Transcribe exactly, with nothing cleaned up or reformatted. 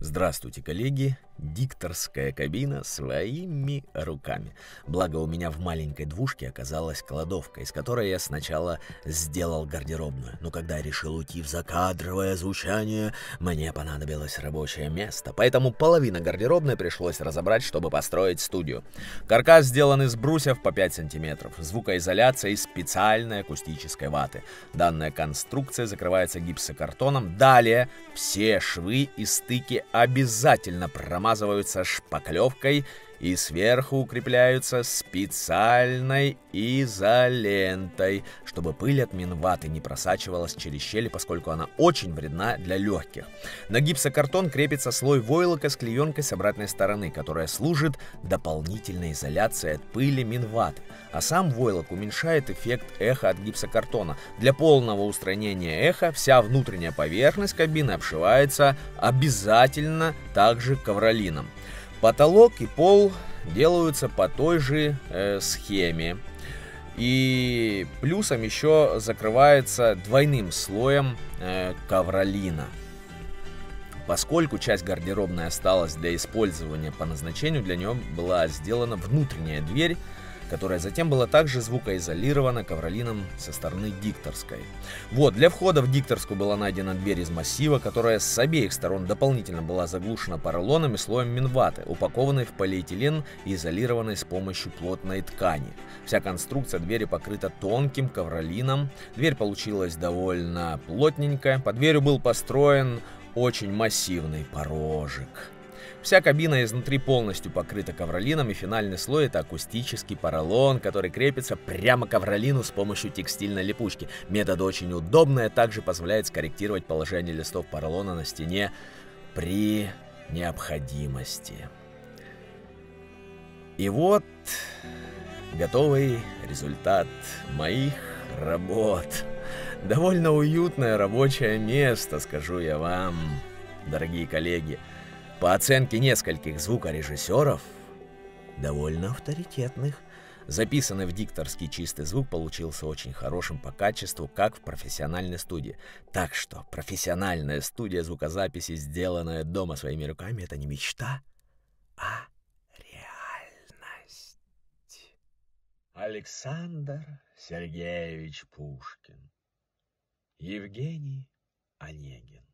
Здравствуйте, коллеги! Дикторская кабина своими руками. Благо у меня в маленькой двушке оказалась кладовка, из которой я сначала сделал гардеробную. Но когда я решил уйти в закадровое звучание, мне понадобилось рабочее место. Поэтому половина гардеробной пришлось разобрать, чтобы построить студию. Каркас сделан из брусьев по пять сантиметров. Звукоизоляция из специальной акустической ваты. Данная конструкция закрывается гипсокартоном. Далее все швы и стыки обязательно промазываются шпаклевкой и сверху укрепляются специальной изолентой, чтобы пыль от минваты не просачивалась через щели, поскольку она очень вредна для легких. На гипсокартон крепится слой войлока с клеенкой с обратной стороны, которая служит дополнительной изоляцией от пыли минваты. А сам войлок уменьшает эффект эха от гипсокартона. Для полного устранения эха вся внутренняя поверхность кабины обшивается обязательно также ковролином. Потолок и пол делаются по той же э, схеме. И плюсом еще закрывается двойным слоем э, ковролина. Поскольку часть гардеробной осталась для использования по назначению, для нее была сделана внутренняя дверь, которая затем была также звукоизолирована ковролином со стороны дикторской. Вот, для входа в дикторскую была найдена дверь из массива, которая с обеих сторон дополнительно была заглушена поролоном и слоем минваты, упакованной в полиэтилен и изолированной с помощью плотной ткани. Вся конструкция двери покрыта тонким ковролином. Дверь получилась довольно плотненькая. Под дверью был построен очень массивный порожек. Вся кабина изнутри полностью покрыта ковролином, и финальный слой — это акустический поролон, который крепится прямо к ковролину с помощью текстильной липучки. Метод очень удобный, а также позволяет скорректировать положение листов поролона на стене при необходимости. И вот готовый результат моих работ. Довольно уютное рабочее место, скажу я вам, дорогие коллеги. По оценке нескольких звукорежиссеров, довольно авторитетных, записанный в дикторский чистый звук получился очень хорошим по качеству, как в профессиональной студии. Так что профессиональная студия звукозаписи, сделанная дома своими руками, это не мечта, а реальность. Александр Сергеевич Пушкин. Евгений Онегин.